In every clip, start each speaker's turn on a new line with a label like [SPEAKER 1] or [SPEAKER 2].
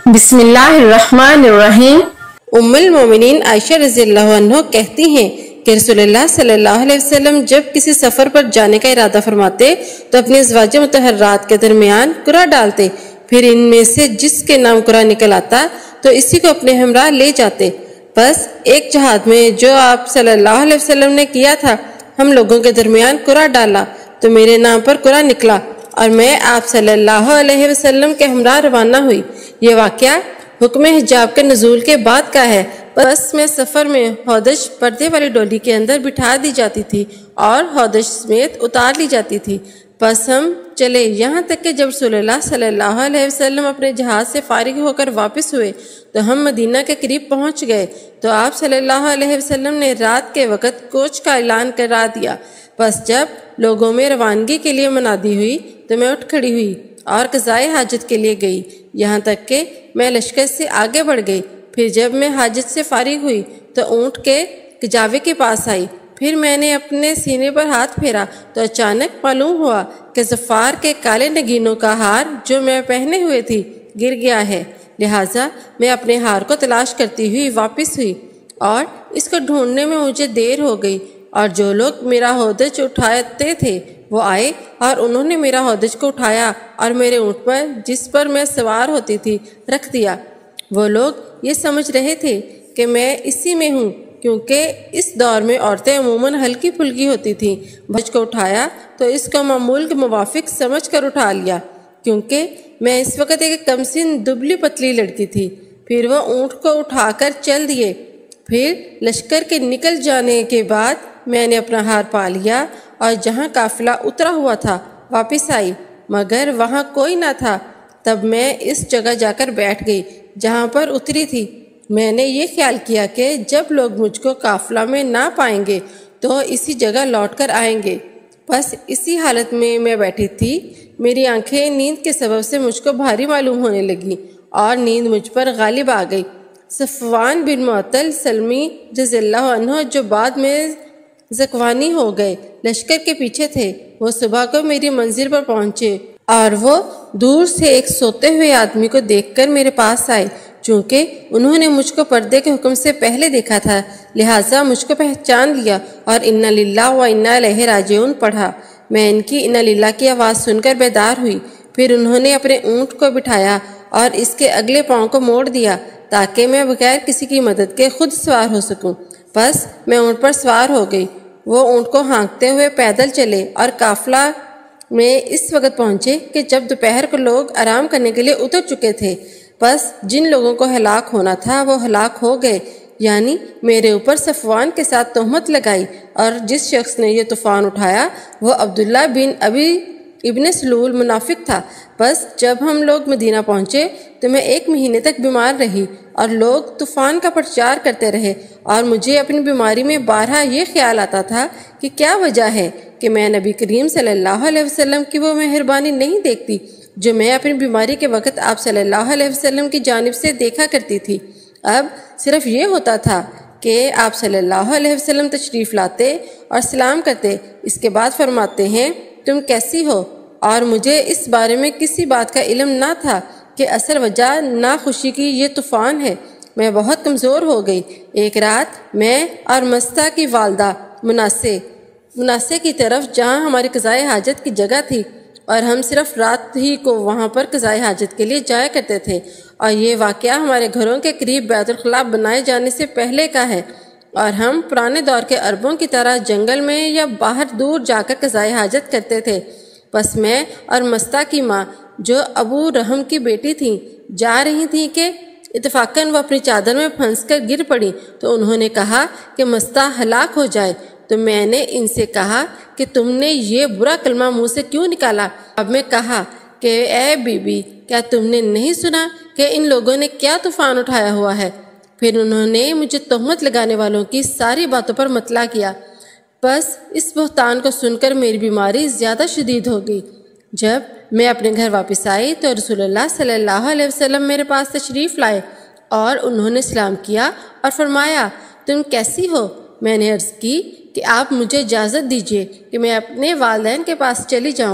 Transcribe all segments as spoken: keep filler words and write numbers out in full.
[SPEAKER 1] بسم اللہ الرحمن الرحیم۔
[SPEAKER 2] ام المومنین عائشہ رضی اللہ عنہ کہتی ہیں کہ رسول اللہ صلی اللہ علیہ وسلم جب کسی سفر پر جانے کا ارادہ فرماتے تو اپنے ازواج مطہرات کے درمیان قرعہ ڈالتے، پھر ان میں سے جس کے نام قرعہ نکل آتا تو اسی کو اپنے ہمراہ لے جاتے۔ بس ایک جہاد میں جو آپ صلی اللہ علیہ وسلم نے کیا تھا، ہم لوگوں کے درمیان قرعہ ڈالا تو میرے نام پر قرعہ نکلا اور میں آپ صلی اللہ علیہ وسلم کے ہمراہ روانہ ہوئی۔ یہ واقعہ حکم حجاب کے نزول کے بعد کا ہے۔ بس میں سفر میں ہودج پردے والی ڈولی کے اندر بٹھا دی جاتی تھی اور ہودج سمیت اتار لی جاتی تھی۔ بس ہم چلے یہاں تک کہ جب رسول اللہ صلی اللہ علیہ وسلم اپنے جہاز سے فارغ ہو کر واپس ہوئے تو ہم مدینہ کے قریب پہنچ گئے تو آپ صلی اللہ علیہ وسلم نے رات کے وقت کوچ کا اعلان کرا دیا۔ بس جب لوگوں میں روانگی کے لیے منادی ہوئی تو میں اٹھ کھڑی ہوئی اور قضائے حاجت کے لیے گئی، یہاں تک کہ میں لشکر سے آگے بڑھ گئی۔ پھر جب میں حاجت سے فارغ ہوئی تو اونٹ کے کجاوے کے پاس آئی، پھر میں نے اپنے سینے پر ہاتھ پھیرا تو اچانک معلوم ہوا کہ ظفار کے کالے نگینوں کا ہار جو میں پہنے ہوئے تھی گر گیا ہے، لہٰذا میں اپنے ہار کو تلاش کرتی ہوئی واپس ہوئی اور اس کو ڈھونڈنے میں مجھے دیر ہو گئی، اور جو لوگ میرا ہودج اٹھاتے تھے وہ آئے اور انہوں نے میرا ہودج کو اٹھایا اور میرے اونٹ پر جس پر میں سوار ہوتی تھی رکھ دیا۔ وہ لوگ یہ سمجھ رہے تھے کہ میں اسی میں ہوں، کیونکہ اس دور میں عورتیں عموماً ہلکی پھلکی ہوتی تھیں۔ ہودج کو اٹھایا تو اس کو معمول کے موافق سمجھ کر اٹھا لیا، کیونکہ میں اس وقت ایک کم سن دبلی پتلی لڑکی تھی۔ پھر وہ اونٹ کو اٹھا کر چل دیے۔ پھر لشکر کے نکل جانے کے بعد میں نے اپنا ہار پا لیا اور جہاں قافلہ اترا ہوا تھا واپس آئی، مگر وہاں کوئی نہ تھا۔ تب میں اس جگہ جا کر بیٹھ گئی جہاں پر اتری تھی۔ میں نے یہ خیال کیا کہ جب لوگ مجھ کو قافلہ میں نہ پائیں گے تو اسی جگہ لوٹ کر آئیں گے۔ بس اسی حالت میں میں بیٹھی تھی، میری آنکھیں نیند کے سبب سے مجھ کو بھاری معلوم ہونے لگیں اور نیند مجھ پر غالب آ گئی۔ صفوان بن معطل سلمی رضی اللہ عنہ جو بعد میں زکوانی ہو گئے لشکر کے پیچھے تھے، وہ صبح کو میری منزل پر پہنچے اور وہ دور سے ایک سوتے ہوئے آدمی کو دیکھ کر میرے پاس آئے۔ چونکہ انہوں نے مجھ کو پردے کے حکم سے پہلے دیکھا تھا لہٰذا مجھ کو پہچان لیا اور انا للہ و انا الیہ راجعون پڑھا۔ میں ان کی انا للہ کی آواز سن کر بیدار ہوئی۔ پھر انہوں نے اپنے اونٹ کو بٹھایا اور اس کے اگلے پاؤں کو موڑ دیا تاکہ میں بغیر کسی کی مدد کے خود سوار ہو سکوں۔ بس میں اونٹ پر سوار ہو گئی۔ وہ اونٹ کو ہانکتے ہوئے پیدل چلے اور قافلہ میں اس وقت پہنچے کہ جب دوپہر کو لوگ آرام کرنے کے لیے اتر چکے تھے۔ بس جن لوگوں کو ہلاک ہونا تھا وہ ہلاک ہو گئے، یعنی میرے اوپر صفوان کے ساتھ تہمت لگائی، اور جس شخص نے یہ طوفان اٹھایا وہ عبداللہ بن ابی ابن سلول منافق تھا۔ بس جب ہم لوگ مدینہ پہنچے تو میں ایک مہینے تک بیمار رہی اور لوگ طوفان کا پرچار کرتے رہے، اور مجھے اپنی بیماری میں بارہا یہ خیال آتا تھا کہ کیا وجہ ہے کہ میں نبی کریم صلی اللہ علیہ وسلم کی وہ مہربانی نہیں دیکھتی جو میں اپنی بیماری کے وقت آپ صلی اللہ علیہ وسلم کی جانب سے دیکھا کرتی تھی۔ اب صرف یہ ہوتا تھا کہ آپ صلی اللہ علیہ وسلم تشریف لاتے اور سلام کرتے، اس کے بعد فرماتے ہیں تم کیسی ہو، اور مجھے اس بارے میں کسی بات کا علم نہ تھا کہ اصل وجہ ناخوشی کی یہ طوفان ہے۔ میں بہت کمزور ہو گئی۔ ایک رات میں اور مستہ کی والدہ مناسے مناسے کی طرف جہاں ہماری قضائے حاجت کی جگہ تھی، اور ہم صرف رات ہی کو وہاں پر قضائے حاجت کے لیے جایا کرتے تھے، اور یہ واقعہ ہمارے گھروں کے قریب بیت الخلاء بنائے جانے سے پہلے کا ہے، اور ہم پرانے دور کے عربوں کی طرح جنگل میں یا باہر دور جا کر قضائے حاجت کرتے تھے۔ بس میں اور مستہ کی ماں جو ابو رحم کی بیٹی تھیں جا رہی تھیں کہ اتفاقاً وہ اپنی چادر میں پھنس کر گر پڑی تو انہوں نے کہا کہ مستہ ہلاک ہو جائے، تو میں نے ان سے کہا کہ تم نے یہ برا کلمہ منہ سے کیوں نکالا؟ اب میں کہا کہ اے بی بی کیا تم نے نہیں سنا کہ ان لوگوں نے کیا طوفان اٹھایا ہوا ہے؟ پھر انہوں نے مجھے تہمت لگانے والوں کی ساری باتوں پر مطلع کیا۔ بس اس بہتان کو سن کر میری بیماری زیادہ شدید ہو گئی۔ جب میں اپنے گھر واپس آئی تو رسول اللہ صلی اللہ علیہ وسلم میرے پاس تشریف لائے اور انہوں نے سلام کیا اور فرمایا تم کیسی ہو؟ میں نے عرض کی کہ آپ مجھے اجازت دیجیے کہ میں اپنے والدین کے پاس چلی جاؤں۔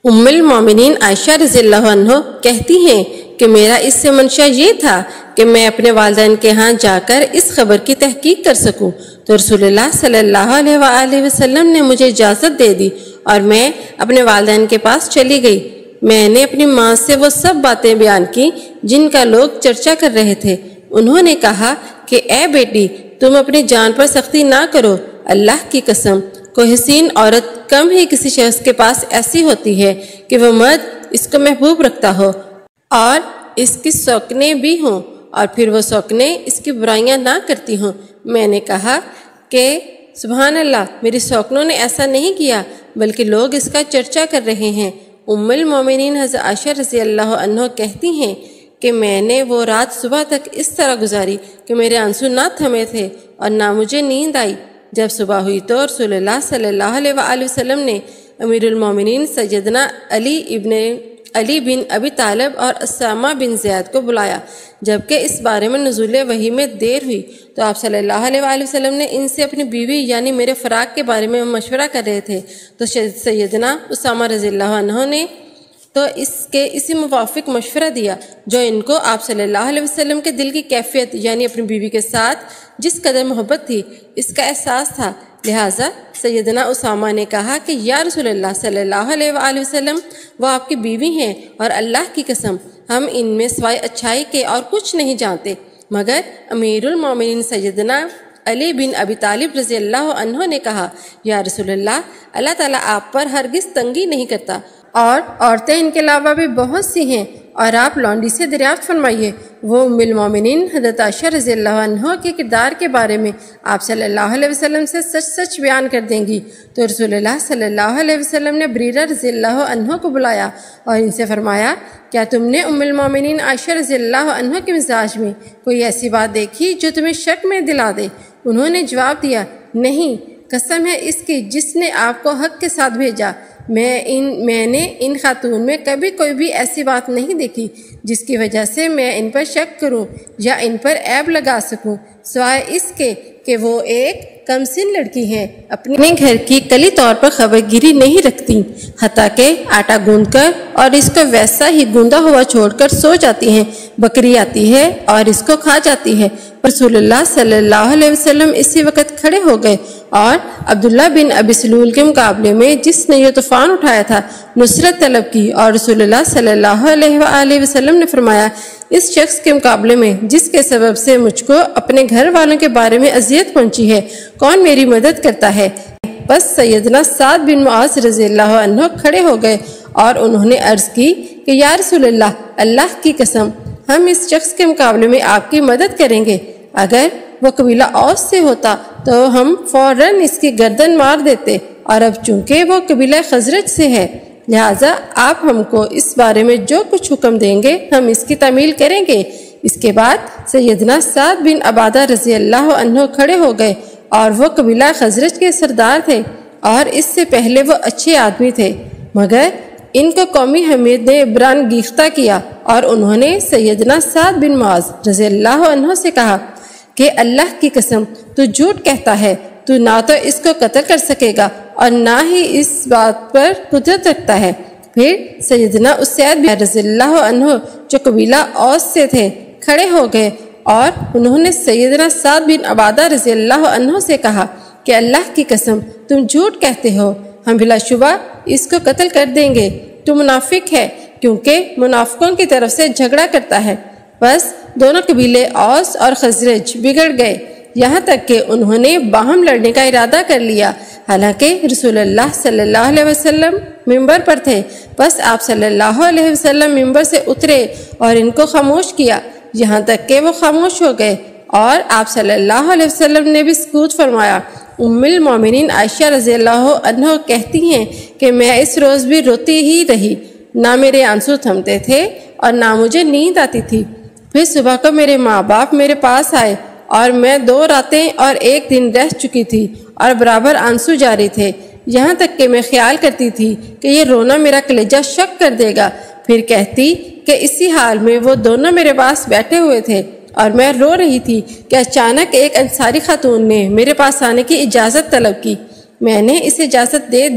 [SPEAKER 2] ام المومنین عائشہ رضی اللہ عنہ کہتی ہیں کہ میرا اس سے منشا یہ تھا کہ میں اپنے والدین کے ہاں جا کر اس خبر کی تحقیق کر سکوں، تو رسول اللہ صلی اللہ علیہ وآلہ وسلم نے مجھے اجازت دے دی اور میں اپنے والدین کے پاس چلی گئی۔ میں نے اپنی ماں سے وہ سب باتیں بیان کی جن کا لوگ چرچا کر رہے تھے۔ انہوں نے کہا کہ اے بیٹی، تم اپنی جان پر سختی نہ کرو، اللہ کی قسم کوئی حسین عورت کم ہی کسی شخص کے پاس ایسی ہوتی ہے کہ وہ مرد اس کو محبوب رکھتا ہو اور اس کی سوکنیں بھی ہوں اور پھر وہ سوکنیں اس کی برائیاں نہ کرتی ہوں۔ میں نے کہا کہ سبحان اللہ، میری سوکنوں نے ایسا نہیں کیا بلکہ لوگ اس کا چرچا کر رہے ہیں۔ ام المومنین حضرت عائشہ رضی اللہ عنہ کہتی ہیں کہ میں نے وہ رات صبح تک اس طرح گزاری کہ میرے آنسو نہ تھمے تھے اور نہ مجھے نیند آئی۔ جب صبح ہوئی تو رسول اللہ صلی اللہ علیہ وآلہ وسلم نے امیر المومنین سیدنا علی ابن علی بن ابی طالب اور اسامہ بن زید کو بلایا۔ جبکہ اس بارے میں نزول وحی میں دیر ہوئی تو آپ صلی اللہ علیہ وآلہ وسلم نے ان سے اپنی بیوی یعنی میرے فراق کے بارے میں مشورہ کر رہے تھے، تو سیدنا اسامہ رضی اللہ عنہ نے تو اس کے اسی موافق مشورہ دیا جو ان کو آپ صلی اللہ علیہ وسلم کے دل کی کیفیت یعنی اپنی بیوی کے ساتھ جس قدر محبت تھی اس کا احساس تھا۔ لہٰذا سیدنا اسامہ نے کہا کہ یا رسول اللہ صلی اللہ علیہ وآلہ وسلم، وہ آپ کی بیوی ہیں اور اللہ کی قسم ہم ان میں سوائے اچھائی کے اور کچھ نہیں جانتے۔ مگر امیر المومنین سیدنا علی بن ابی طالب رضی اللہ عنہ نے کہا یا رسول اللہ، اللہ تعالیٰ آپ پر ہرگز تنگی نہیں کرتا اور عورتیں ان کے علاوہ بھی بہت سی ہیں، اور آپ لونڈی سے دریافت فرمائیے۔ وہ ام المومنین حضرت عائشہ رضی اللہ عنہ کے کردار کے بارے میں آپ صلی اللہ علیہ وسلم سے سچ سچ بیان کر دیں گی۔ تو رسول اللہ صلی اللہ علیہ وسلم نے بریرہ رضی اللہ عنہ کو بلایا اور ان سے فرمایا کیا تم نے ام المومنین عائشہ رضی اللہ عنہ کے مزاج میں کوئی ایسی بات دیکھی جو تمہیں شک میں دلا دے؟ انہوں نے جواب دیا نہیں، قسم ہے اس کی جس نے آپ کو حق کے ساتھ بھیجا، میں ان میں نے ان خاتون میں کبھی کوئی بھی ایسی بات نہیں دیکھی جس کی وجہ سے میں ان پر شک کروں یا ان پر عیب لگا سکوں، سوائے اس کے کہ وہ ایک کم سن لڑکی ہیں، اپنے گھر کی کلی طور پر خبر گیری نہیں رکھتی، حتیٰ کہ آٹا گوندھ کر اور اس کو ویسا ہی گوندا ہوا چھوڑ کر سو جاتی ہیں، بکری آتی ہے اور اس کو کھا جاتی ہے۔ رسول اللہ صلی اللہ علیہ وسلم اسی وقت کھڑے ہو گئے اور عبداللہ بن ابی سلول کے مقابلے میں جس نے یہ طوفان اٹھایا تھا نصرت طلب کی، اور رسول اللہ صلی اللہ علیہ وآلہ وسلم نے فرمایا اس شخص کے مقابلے میں جس کے سبب سے مجھ کو اپنے گھر والوں کے بارے میں اذیت پہنچی ہے، کون میری مدد کرتا ہے؟ بس سیدنا سعد بن معاذ رضی اللہ عنہ کھڑے ہو گئے اور انہوں نے عرض کی کہ یا رسول اللہ، اللہ کی قسم ہم اس شخص کے مقابلے میں آپ کی مدد کریں گے، اگر وہ قبیلہ اوس سے ہوتا تو ہم فوراً اس کی گردن مار دیتے، اور اب چونکہ وہ قبیلہ خزرج سے ہے لہٰذا آپ ہم کو اس بارے میں جو کچھ حکم دیں گے ہم اس کی تعمیل کریں گے۔ اس کے بعد سیدنا سعد بن عبادہ رضی اللہ عنہ کھڑے ہو گئے اور وہ قبیلہ خزرج کے سردار تھے اور اس سے پہلے وہ اچھے آدمی تھے، مگر ان کو قومی حمید نے بران گیختہ کیا اور انہوں نے سیدنا سعد بن معاذ رضی اللہ عنہ سے کہا کہ اللہ کی قسم تو جھوٹ کہتا ہے، تو نہ تو اس کو قتل کر سکے گا اور نہ ہی اس بات پر قدرت رکھتا ہے۔ پھر سیدنا اسید بن رضی اللہ عنہ جو قبیلہ اوس سے تھے کھڑے ہو گئے اور انہوں نے سیدنا سعد بن عبادہ رضی اللہ عنہ سے کہا کہ اللہ کی قسم تم جھوٹ کہتے ہو، ہم بلا شبہ اس کو قتل کر دیں گے، تو منافق ہے کیونکہ منافقوں کی طرف سے جھگڑا کرتا ہے۔ بس دونوں قبیلے اوس اور خزرج بگڑ گئے یہاں تک کہ انہوں نے باہم لڑنے کا ارادہ کر لیا، حالانکہ رسول اللہ صلی اللہ علیہ وسلم ممبر پر تھے۔ بس آپ صلی اللہ علیہ وسلم ممبر سے اترے اور ان کو خاموش کیا یہاں تک کہ وہ خاموش ہو گئے، اور آپ صلی اللہ علیہ وسلم نے بھی سکوت فرمایا۔ ام المومنین عائشہ رضی اللہ عنہ کہتی ہیں کہ میں اس روز بھی روتی ہی رہی، نہ میرے آنسو تھمتے تھے اور نہ مجھے نیند آتی تھی۔ پھر صبح کو میرے ماں باپ میرے پاس آئے اور میں دو راتیں اور ایک دن رہ چکی تھی اور برابر آنسو جاری تھے، یہاں تک کہ میں خیال کرتی تھی کہ یہ رونا میرا کلیجہ شک کر دے گا۔ پھر کہتی کہ اسی حال میں وہ دونوں میرے پاس بیٹھے ہوئے تھے اور میں رو رہی تھی کہ اچانک ایک انصاری خاتون نے میرے پاس آنے کی اجازت طلب کی، میں نے اسے اجازت دے دی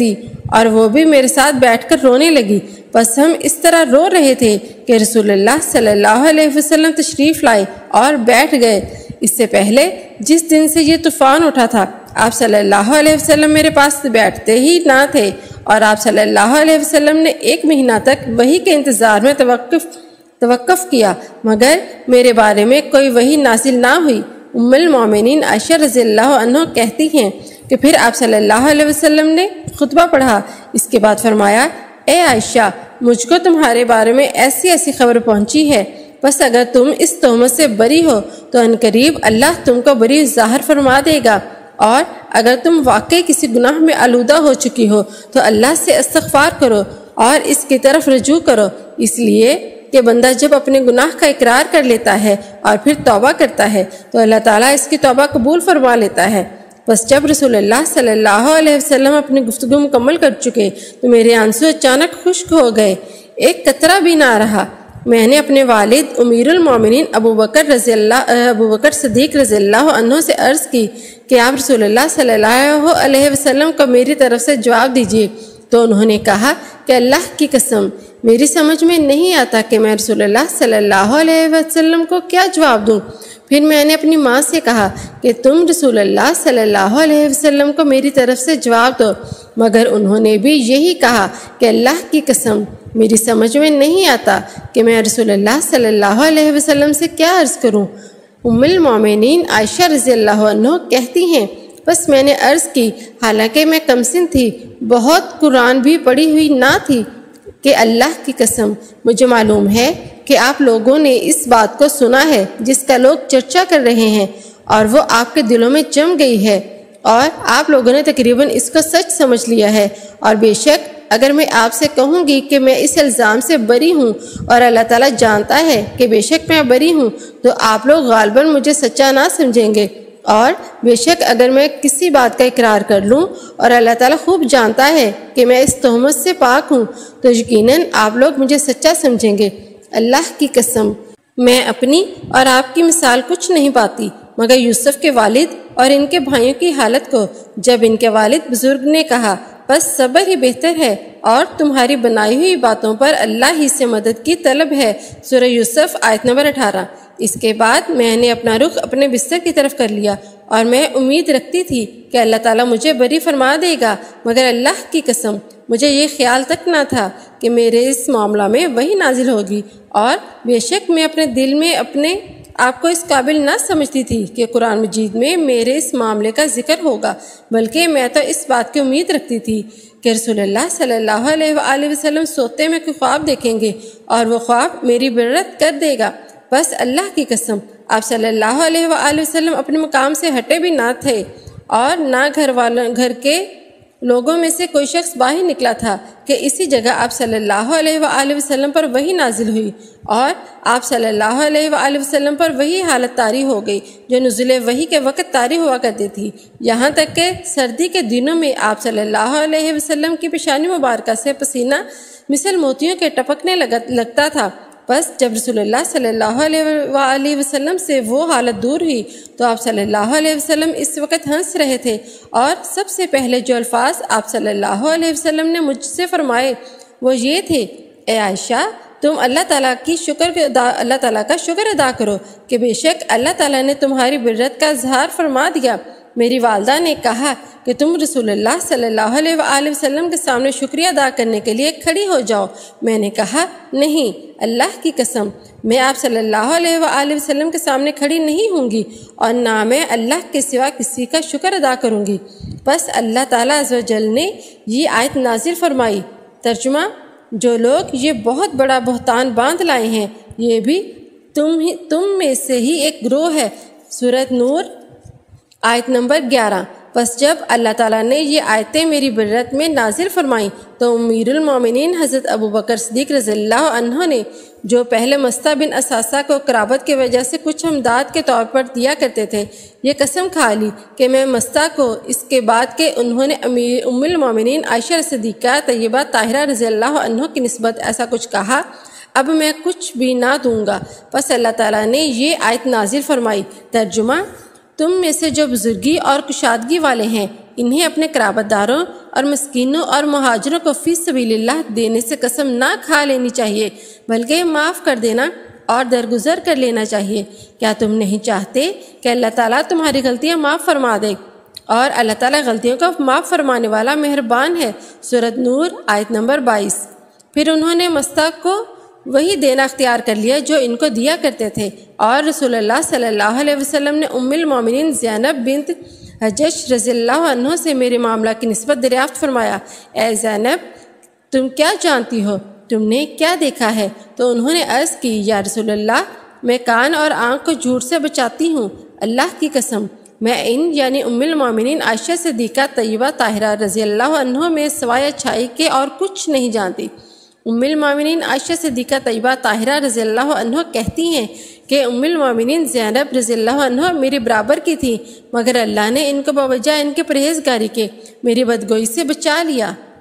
[SPEAKER 2] اور وہ بھی میرے ساتھ بیٹھ کر رونے لگی۔ بس ہم اس طرح رو رہے تھے کہ رسول اللہ صلی اللہ علیہ وسلم تشریف لائے اور بیٹھ گئے۔ اس سے پہلے جس دن سے یہ طوفان اٹھا تھا آپ صلی اللہ علیہ وسلم میرے پاس بیٹھتے ہی نہ تھے، اور آپ صلی اللہ علیہ وسلم نے ایک مہینہ تک وحی کے انتظار میں توقف توقف کیا، مگر میرے بارے میں کوئی وحی نازل نہ ہوئی۔ ام المومنین عائشہ رضی اللہ عنہ کہتی ہیں کہ پھر آپ صلی اللہ علیہ وسلم نے خطبہ پڑھا، اس کے بعد فرمایا، اے عائشہ، مجھ کو تمہارے بارے میں ایسی ایسی خبر پہنچی ہے، بس اگر تم اس تہمت سے بری ہو تو عنقریب اللہ تم کو بری ظاہر فرما دے گا، اور اگر تم واقعی کسی گناہ میں آلودہ ہو چکی ہو تو اللہ سے استغفار کرو اور اس کی طرف رجوع کرو، اس لیے کہ بندہ جب اپنے گناہ کا اقرار کر لیتا ہے اور پھر توبہ کرتا ہے تو اللہ تعالیٰ اس کی توبہ قبول فرما لیتا ہے۔ بس جب رسول اللہ صلی اللہ علیہ وسلم اپنی گفتگو مکمل کر چکے تو میرے آنسو اچانک خشک ہو گئے، ایک قطرہ بھی نہ رہا۔ میں نے اپنے والد امیر المومنین ابو بکر رضی اللہ ابو بکر صدیق رضی اللہ عنہ سے عرض کی کہ آپ رسول اللہ صلی اللہ علیہ وسلم کو میری طرف سے جواب دیجیے، تو انہوں نے کہا کہ اللہ کی قسم میری سمجھ میں نہیں آتا کہ میں رسول اللہ صلی اللہ علیہ وسلم کو کیا جواب دوں۔ پھر میں نے اپنی ماں سے کہا کہ تم رسول اللہ صلی اللہ علیہ وسلم کو میری طرف سے جواب دو، مگر انہوں نے بھی یہی کہا کہ اللہ کی قسم میری سمجھ میں نہیں آتا کہ میں رسول اللہ صلی اللہ علیہ وسلم سے کیا عرض کروں۔ ام المومنین عائشہ رضی اللہ عنہ کہتی ہیں، بس میں نے عرض کی، حالانکہ میں کمسن تھی، بہت قرآن بھی پڑھی ہوئی نہ تھی، کہ اللہ کی قسم مجھے معلوم ہے کہ آپ لوگوں نے اس بات کو سنا ہے جس کا لوگ چرچا کر رہے ہیں، اور وہ آپ کے دلوں میں جم گئی ہے، اور آپ لوگوں نے تقریباً اس کو سچ سمجھ لیا ہے، اور بے شک اگر میں آپ سے کہوں گی کہ میں اس الزام سے بری ہوں اور اللہ تعالیٰ جانتا ہے کہ بے شک میں بری ہوں، تو آپ لوگ غالباً مجھے سچا نہ سمجھیں گے، اور بے شک اگر میں کسی بات کا اقرار کر لوں اور اللہ تعالیٰ خوب جانتا ہے کہ میں اس تہمت سے پاک ہوں تو یقیناً آپ لوگ مجھے سچا سمجھیں گے۔ اللہ کی قسم میں اپنی اور آپ کی مثال کچھ نہیں پاتی مگر یوسف کے والد اور ان کے بھائیوں کی حالت کو، جب ان کے والد بزرگ نے کہا بس صبر ہی بہتر ہے اور تمہاری بنائی ہوئی باتوں پر اللہ ہی سے مدد کی طلب ہے۔ سورہ یوسف آیت نمبر اٹھارہ۔ اس کے بعد میں نے اپنا رخ اپنے بستر کی طرف کر لیا اور میں امید رکھتی تھی کہ اللہ تعالیٰ مجھے بری فرما دے گا، مگر اللہ کی قسم مجھے یہ خیال تک نہ تھا کہ میرے اس معاملہ میں وہی نازل ہوگی، اور بے شک میں اپنے دل میں اپنے آپ کو اس قابل نہ سمجھتی تھی کہ قرآن مجید میں میرے اس معاملے کا ذکر ہوگا، بلکہ میں تو اس بات کی امید رکھتی تھی کہ رسول اللہ صلی اللہ علیہ وآلہ وسلم سوتے میں کوئی خواب دیکھیں گے اور وہ خواب میری برت کر دے گا۔ بس اللہ کی قسم آپ صلی اللہ علیہ وآلہ وسلم اپنے مقام سے ہٹے بھی نہ تھے، اور نہ گھر والوں گھر کے لوگوں میں سے کوئی شخص باہر نکلا تھا کہ اسی جگہ آپ صلی اللہ علیہ وآلہ وسلم پر وحی نازل ہوئی، اور آپ صلی اللہ علیہ وآلہ وسلم پر وہی حالت طاری ہو گئی جو نزول وحی کے وقت طاری ہوا کرتی تھی، یہاں تک کہ سردی کے دنوں میں آپ صلی اللہ علیہ وسلم کی پیشانی مبارکہ سے پسینہ مثل موتیوں کے ٹپکنے لگتا تھا۔ بس جب رسول اللہ صلی اللہ علیہ وآلہ وسلم سے وہ حالت دور ہوئی تو آپ صلی اللہ علیہ وسلم اس وقت ہنس رہے تھے، اور سب سے پہلے جو الفاظ آپ صلی اللہ علیہ وسلم نے مجھ سے فرمائے وہ یہ تھے، اے عائشہ تم اللہ تعالیٰ کی شکر ادا اللہ تعالیٰ کا شکر ادا کرو کہ بے شک اللہ تعالیٰ نے تمہاری برت کا اظہار فرما دیا۔ میری والدہ نے کہا کہ تم رسول اللہ صلی اللہ علیہ وآلہ وسلم کے سامنے شکریہ ادا کرنے کے لیے کھڑی ہو جاؤ۔ میں نے کہا نہیں، اللہ کی قسم میں آپ صلی اللہ علیہ وآلہ وسلم کے سامنے کھڑی نہیں ہوں گی، اور نہ میں اللہ کے سوا کسی کا شکر ادا کروں گی۔ بس اللہ تعالیٰ عز و جل نے یہ آیت نازل فرمائی۔ ترجمہ: جو لوگ یہ بہت بڑا بہتان باندھ لائے ہیں یہ بھی تم ہی تم میں سے ہی ایک گروہ ہے۔ سورۃ نور آیت نمبر گیارہ۔ بس جب اللہ تعالیٰ نے یہ آیتیں میری برت میں نازل فرمائیں تو امیر المومنین حضرت ابو بکر صدیق رضی اللہ عنہ نے، جو پہلے مستہ بن اساسہ کو قرابت کی وجہ سے کچھ امداد کے طور پر دیا کرتے تھے، یہ قسم کھا لی کہ میں مستہ کو اس کے بعد کہ انہوں نے امیر ام المومنین عائشہ صدیقہ طیبہ طاہرہ رضی اللہ عنہ کی نسبت ایسا کچھ کہا، اب میں کچھ بھی نہ دوں گا۔ پس اللہ تعالیٰ نے یہ آیت نازل فرمائی۔ ترجمہ: تم میں سے جو بزرگی اور کشادگی والے ہیں انہیں اپنے قرابت داروں اور مسکینوں اور مہاجروں کو فی سبیل اللہ دینے سے قسم نہ کھا لینی چاہیے، بلکہ معاف کر دینا اور درگزر کر لینا چاہیے۔ کیا تم نہیں چاہتے کہ اللہ تعالیٰ تمہاری غلطیاں معاف فرما دے؟ اور اللہ تعالیٰ غلطیوں کو معاف فرمانے والا مہربان ہے۔ سورۃ نور آیت نمبر بائیس۔ پھر انہوں نے مستاق کو وہی دینا اختیار کر لیا جو ان کو دیا کرتے تھے، اور رسول اللہ صلی اللہ علیہ وسلم نے ام المومنین زینب بنت حجش رضی اللہ عنہ سے میرے معاملہ کی نسبت دریافت فرمایا، اے زینب تم کیا جانتی ہو؟ تم نے کیا دیکھا ہے؟ تو انہوں نے عرض کی، یا رسول اللہ میں کان اور آنکھ کو جھوٹ سے بچاتی ہوں، اللہ کی قسم میں ان یعنی ام المومنین عائشہ صدیقہ طیبہ طاہرہ رضی اللہ عنہ میں سوائے اچھائی کے اور کچھ نہیں جانتی۔ ام المومنین عائشہ صدیقہ طیبہ طاہرہ رضی اللہ عنہ کہتی ہیں کہ ام المومنین زینب رضی اللہ عنہ میرے برابر کی تھی، مگر اللہ نے ان کو بوجہ ان کے پرہیزگاری کے میری بدگوئی سے بچا لیا۔